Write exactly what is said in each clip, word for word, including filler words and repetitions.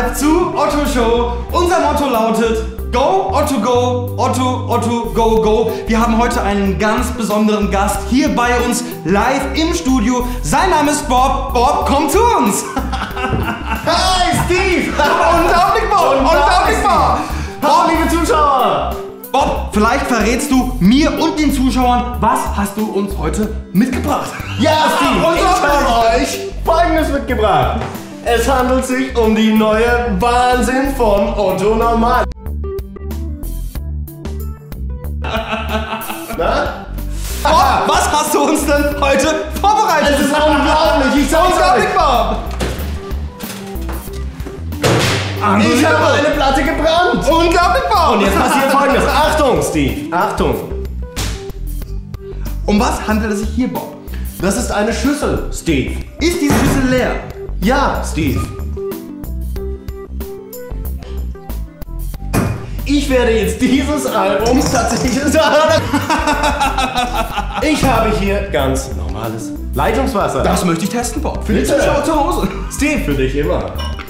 live zu Otto Show. Unser Motto lautet Go, Otto, go, Otto, Otto, go, go. Wir haben heute einen ganz besonderen Gast hier bei uns live im Studio. Sein Name ist Bob. Bob, komm zu uns. Hi, Steve. Unglaublich, Bob. Unglaublich, Bob. Bob, liebe Zuschauer. Bob, vielleicht verrätst du mir und den Zuschauern, was hast du uns heute mitgebracht? Ja, Steve, ich habe euch Folgendes mitgebracht. Es handelt sich um die neue Wahnsinn von Otto Normal. Na? Bob, was hast du uns denn heute vorbereitet? Es ist unglaublich, ich sag's Unglaublich, euch. Bob. Ich habe eine Platte gebrannt. Unglaublich, Bob. Und jetzt passiert Folgendes. Achtung, Steve. Achtung. Um was handelt es sich hier, Bob? Das ist eine Schüssel, Steve. Ist diese Schüssel leer? Ja, Steve. Ich werde jetzt dieses Album tatsächlich... Ich habe hier ganz normales Leitungswasser. Das möchte ich testen, Bob. Für die Bitte. Zuschauer zu Hause. Steve, für dich immer.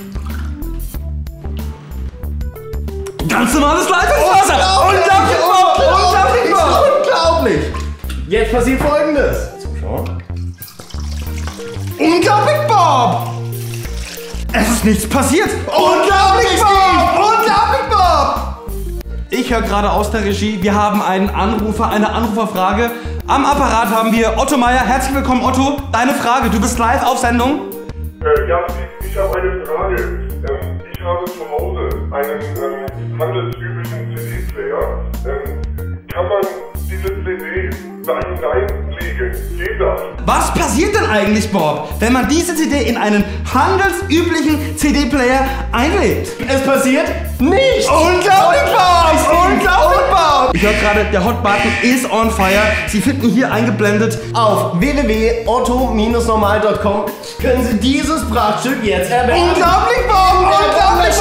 Ganz normales Leitungswasser. Unglaublich, Bob. Unglaublich, Bob. Unglaublich. Jetzt passiert Folgendes. Zuschauer. Unglaublich, Bob. Es ist nichts passiert. Unglaublich, Bob. Unglaublich, Bob. Ich höre gerade aus der Regie, wir haben einen Anrufer, eine Anruferfrage. Am Apparat haben wir Otto Meier. Herzlich willkommen, Otto. Deine Frage, du bist live auf Sendung. Äh, ja, ich, ich habe eine Frage. Ähm, ich habe zu Hause einen ähm, handelsüblichen C D-Player. Ähm, kann man diese C D da hineinlegen? Geht das? Was passiert denn eigentlich, Bob, wenn man diese C D in einen handelsüblichen C D-Player einlegt? Es passiert nichts. Unglaublich, Bob! Unglaublich, Bob! Ich höre gerade, der Hot-Button is on fire. Sie finden hier eingeblendet. Auf w w w punkt otto normal punkt com können Sie dieses Prachtstück jetzt erwerben. Unglaublich, Bob! Unglaublich,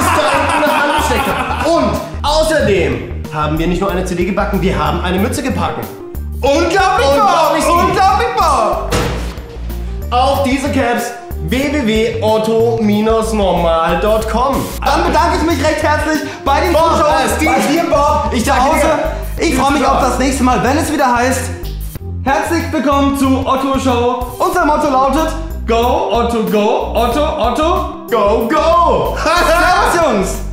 Bob! Und außerdem haben wir nicht nur eine C D gebacken, wir haben eine Mütze gebacken. Unglaublich, Unglaublich, Bob! Unglaublich, Bob! Auch diese Caps w w w punkt otto normal punkt com. Dann bedanke ich mich recht herzlich bei den Bob, Zuschauern, äh, Steve. bei dir, Bob, Ich zu danke Hause. dir. Ich freue mich auf das nächste Mal, wenn es wieder heißt, herzlich willkommen zu Otto Show. Unser Motto lautet, Go, Otto, go, Otto, Otto, Go, go! Servus, Jungs!